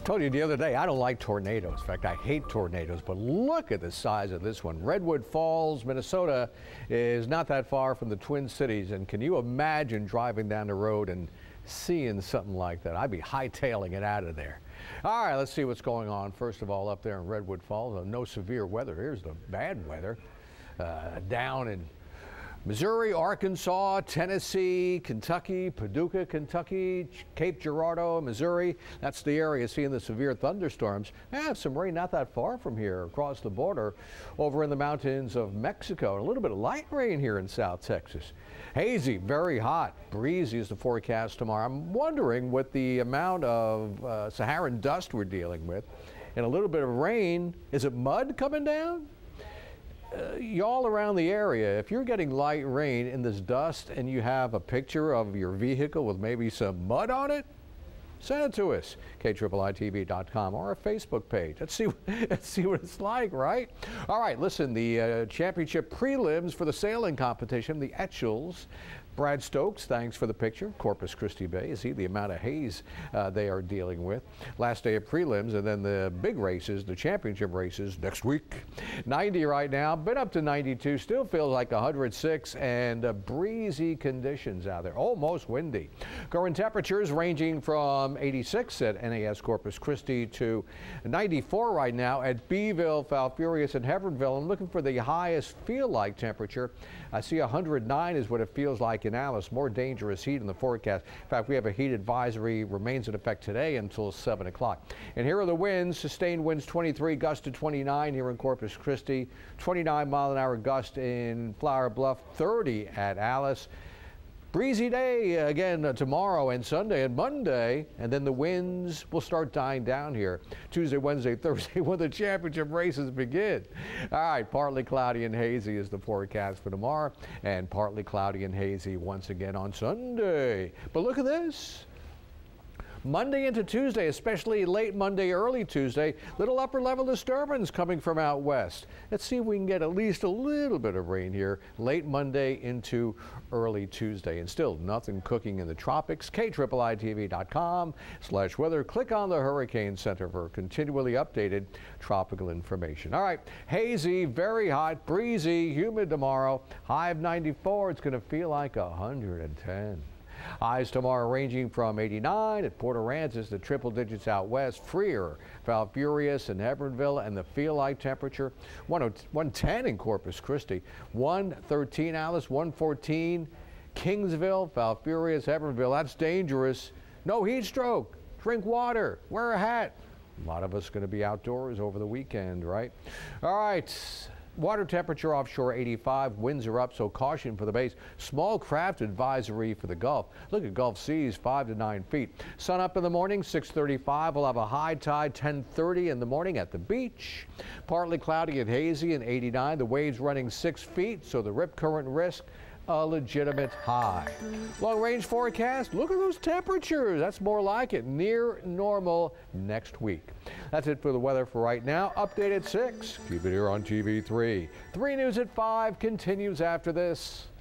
Told you the other day, I don't like tornadoes. In fact, I hate tornadoes, but look at the size of this one. Redwood Falls, Minnesota is not that far from the Twin Cities, and can you imagine driving down the road and seeing something like that? I'd be hightailing it out of there. All right, let's see what's going on. First of all, up there in Redwood Falls, no severe weather. Here's the bad weather. Down in Missouri, Arkansas, Tennessee, Kentucky, Paducah, Kentucky, Cape Girardeau, Missouri. That's the area seeing the severe thunderstorms. Some rain not that far from here across the border over in the mountains of Mexico. A little bit of light rain here in South Texas. Hazy, very hot. Breezy is the forecast tomorrow. I'm wondering what the amount of Saharan dust we're dealing with and a little bit of rain. Is it mud coming down? Y'all around the area, if you're getting light rain in this dust and you have a picture of your vehicle with maybe some mud on it, send it to us, KIIITV.com or our Facebook page. Let's see what it's like, right? All right, listen, the championship prelims for the sailing competition, the Etchells. Brad Stokes, thanks for the picture. Corpus Christi Bay. You see the amount of haze they are dealing with. Last day of prelims, and then the big races, the championship races next week. 90 right now, been up to 92. Still feels like 106, and breezy conditions out there. Almost windy. Current temperatures ranging from 86 at NAS Corpus Christi to 94 right now at Beeville, Falfurrias, and Hebronville. I'm looking for the highest feel-like temperature. I see 109 is what it feels like in Alice. More dangerous heat in the forecast. In fact, we have a heat advisory remains in effect today until 7 o'clock. And here are the winds. Sustained winds 23, gusts to 29 here in Corpus Christi, 29-mile-an-hour gust in Flower Bluff, 30 at Alice. Breezy day again tomorrow and Sunday and Monday, and then the winds will start dying down here Tuesday, Wednesday, Thursday when the championship races begin. All right, partly cloudy and hazy is the forecast for tomorrow, and partly cloudy and hazy once again on Sunday. But look at this. Monday into Tuesday, especially late Monday, early Tuesday, little upper level disturbance coming from out west. Let's see if we can get at least a little bit of rain here late Monday into early Tuesday. And still nothing cooking in the tropics. KIIITV.com/weather. Click on the Hurricane Center for continually updated tropical information. All right, hazy, very hot, breezy, humid tomorrow. High of 94. It's going to feel like 110. Highs tomorrow ranging from 89 at Port Aransas to triple digits out west. Freer, Falfurrias, and Hebronville, and the feel-like temperature 110 in Corpus Christi, 113 Alice, 114 Kingsville, Falfurrias, Hebronville. That's dangerous. No heat stroke. Drink water. Wear a hat. A lot of us going to be outdoors over the weekend, right? All right. Water temperature offshore 85, winds are up, so caution for the base. Small craft advisory for the Gulf. Look at Gulf seas 5 to 9 feet. Sun up in the morning, 6:35. We'll have a high tide 10:30 in the morning at the beach. Partly cloudy and hazy and 89. The waves running 6 feet, so the rip current risk a legitimate high. Long range forecast, look at those temperatures. That's more like it, near normal next week. That's it for the weather for right now. Update at 6. Keep it here on TV3. 3 News at 5 continues after this.